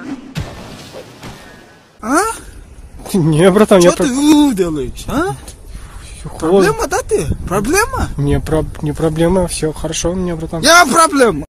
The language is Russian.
А? Не, братан, Что ты делаешь, а? Холодно. Проблема, да ты? Проблема? Не проблема, все хорошо у меня, братан. Я проблема.